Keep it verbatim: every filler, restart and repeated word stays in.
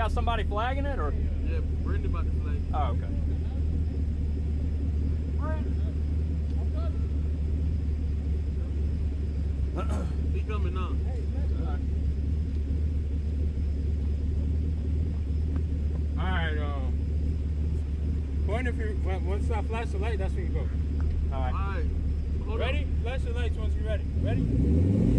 got somebody flagging it, or? Yeah, Brendan about to flag it. Oh, okay. He coming now. All right, um, point if you once I flash the light, that's when you go. All right. All right. Hold ready? On. Flash the lights once you're ready. Ready?